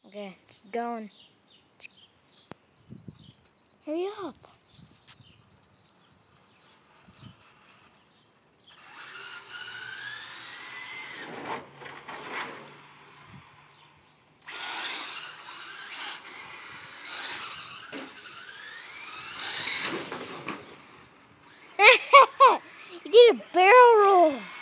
Okay, it's going. Hurry up. You did a barrel roll.